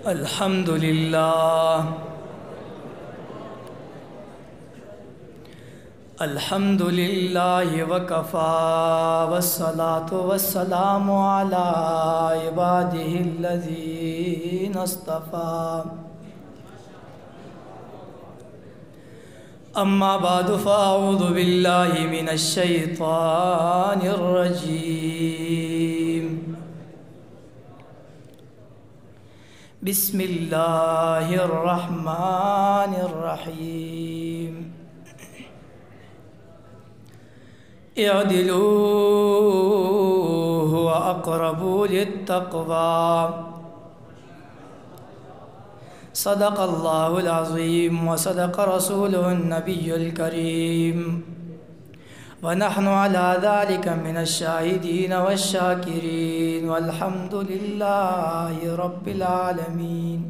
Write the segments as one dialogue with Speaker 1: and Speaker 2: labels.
Speaker 1: الحمد لله الحمد لله وكفى والصلاة والسلام على عباده الذين اصطفى أما بعد فأعوذ بالله من الشيطان الرجيم بسم الله الرحمن الرحيم اعدلوا هو أقرب للتقوى صدق الله العظيم وصدق رسوله النبي الكريم ونحن على ذلك من الشاهدين والشاكرين والحمد لله رب العالمين۔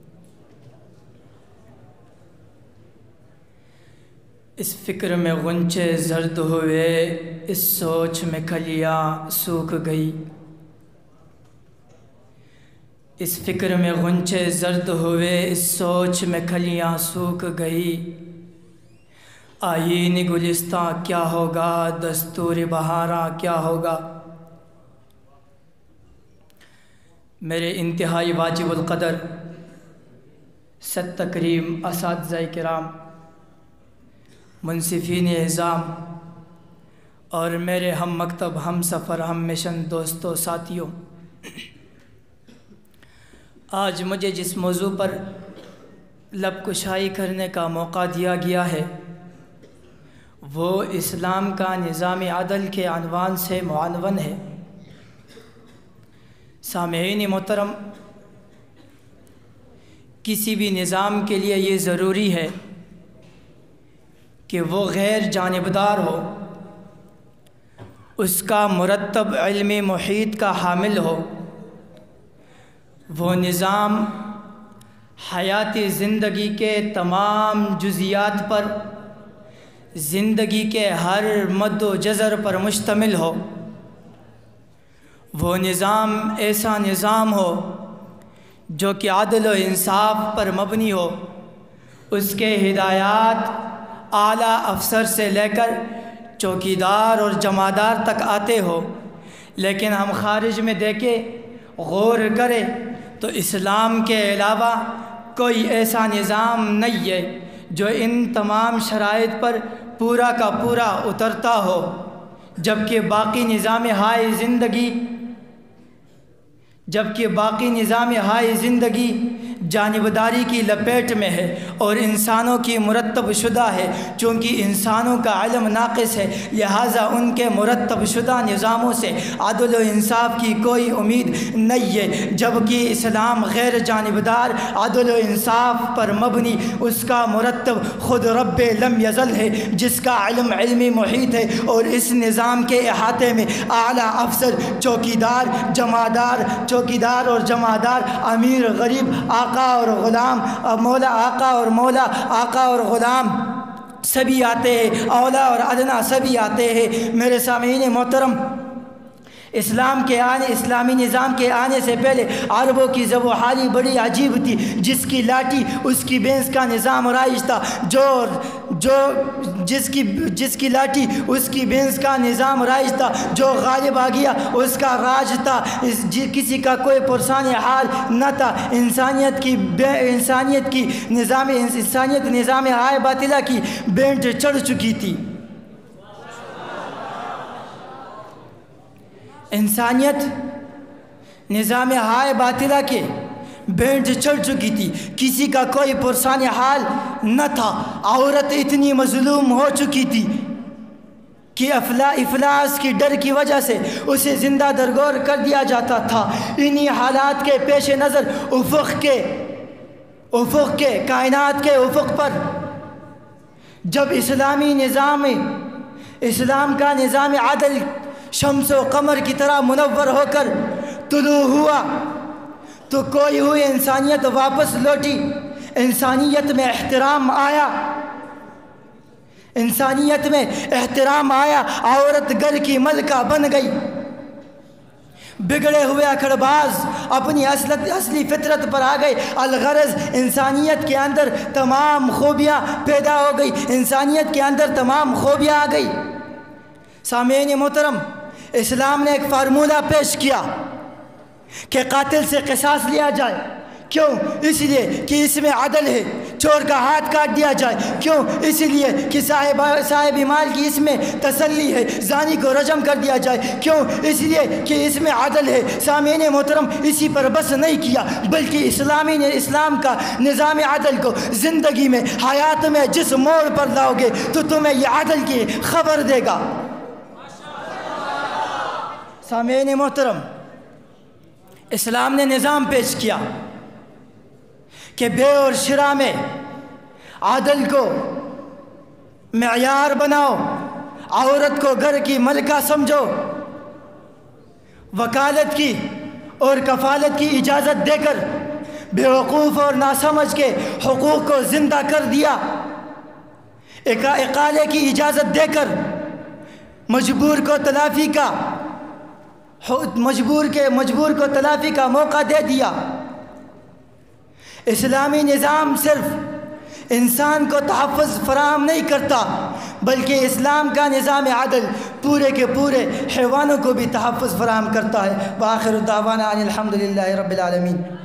Speaker 1: اس فکر میں غنچے زرد ہوئے، اس سوچ میں کلیاں سوکھ گئی۔ اس فکر میں غنچے زرد ہوئے، اس سوچ میں کلیاں سوکھ گئی۔ آئین گلستاں کیا ہوگا، دستور بہاراں کیا ہوگا۔ میرے انتہائی واجب القدر ست تکریم اساتذہ کرام، منصفین اعظام اور میرے ہم مکتب، ہم سفر، ہم مشن دوستوں، ساتھیوں، آج مجھے جس موضوع پر لب کشائی کرنے کا موقع دیا گیا ہے وہ اسلام کا نظام عدل کے عنوان سے معنون ہے۔ سامعین محترم، کسی بھی نظام کے لیے یہ ضروری ہے کہ وہ غیر جانبدار ہو، اس کا مرتب علمی محیط کا حامل ہو، وہ نظام حیاتی زندگی کے تمام جزیات پر، زندگی کے ہر مد و جزر پر مشتمل ہو، وہ نظام ایسا نظام ہو جو کہ عدل و انصاف پر مبنی ہو، اس کے ہدایات اعلیٰ افسر سے لے کر چوکیدار اور جمعدار تک آتے ہو۔ لیکن ہم خارج میں دیکھیں، غور کریں تو اسلام کے علاوہ کوئی ایسا نظام نہیں ہے جو ان تمام شرائط پر پورا کا پورا اترتا ہو، جبکہ باقی نظام ہائے زندگی جانبداری کی لپیٹ میں ہے اور انسانوں کی مرتب شدہ ہے۔ چونکہ انسانوں کا علم ناقص ہے، لہٰذا ان کے مرتب شدہ نظاموں سے عدل و انصاف کی کوئی امید نہیں ہے، جبکہ اسلام غیر جانبدار، عدل و انصاف پر مبنی، اس کا مرتب خود رب لم یزل ہے، جس کا علم علمی محیط ہے، اور اس نظام کے احاطے میں اعلیٰ افسر، چوکیدار اور جمعدار، امیر غریب، آقا اور غلام، مولا آقا اور مولا، آقا اور غلام سبھی آتے ہیں، اولا اور ادنا سبھی آتے ہیں۔ میرے سامعین محترم، اسلامی نظام کے آنے سے پہلے عربوں کی زب و حالی بڑی عجیب تھی۔ جس کی لاٹھی اس کی بھینس کا نظام رائج تھا، جس کی لاٹھی اس کی بھینس کا نظام رائج تھا، جو غالب آ گیا اس کا راج تھا، کسی کا کوئی پرسان حال نہ تھا۔ انسانیت نظام ہائے باطلہ کی بینٹ چڑھ چکی تھی۔ انسانیت نظام ہائے باطلہ کے بینٹ چڑھ چکی تھی، کسی کا کوئی پرسان حال نہ تھا۔ عورت اتنی مظلوم ہو چکی تھی کہ افلاس کی ڈر کی وجہ سے اسے زندہ درگور کر دیا جاتا تھا۔ انہی حالات کے پیش نظر افق کے کائنات کے افق پر جب اسلام کا نظام عدل شمس و قمر کی طرح منور ہو کر طلوع ہوا تو کوئی ہوئی انسانیت واپس لوٹی، انسانیت میں احترام آیا، انسانیت میں احترام آیا، عورت گھر کی ملکہ بن گئی۔ بگڑے ہوئے اکڑباز اپنی اصلی فطرت پر آ گئے۔ الغرض انسانیت کے اندر تمام خوبیاں پیدا ہو گئی، انسانیت کے اندر تمام خوبیاں آ گئی۔ سامعین محترم، اسلام نے ایک فارمولہ پیش کیا کہ قاتل سے قصاص لیا جائے۔ کیوں؟ اس لیے کہ اس میں عدل ہے۔ چور کا ہاتھ کاٹ دیا جائے۔ کیوں؟ اس لیے کہ صاحب مال کی اس میں تسلی ہے۔ زانی کو رجم کر دیا جائے۔ کیوں؟ اس لیے کہ اس میں عدل ہے۔ سامعین محترم، اسی پر بس نہیں کیا بلکہ اسلام کا نظام عدل کو زندگی میں، حیات میں جس موڑ پر لاؤ گے تو تمہیں یہ عدل کی خبر دے گا۔ سامعین محترم، اسلام نے نظام پیش کیا کہ بے اور شراء میں عدل کو معیار بناؤ، عورت کو گھر کی ملکہ سمجھو، وکالت کی اور کفالت کی اجازت دے کر بیوقوف اور ناسمجھ کے حقوق کو زندہ کر دیا، اقالے کی اجازت دے کر مجبور کو تلافی کا موقع دے دیا۔ اسلامی نظام صرف انسان کو تحفظ فراہم نہیں کرتا بلکہ اسلام کا نظام عدل پورے کے پورے حیوانوں کو بھی تحفظ فراہم کرتا ہے۔ وآخر دعوانا ان الحمد للہ رب العالمین۔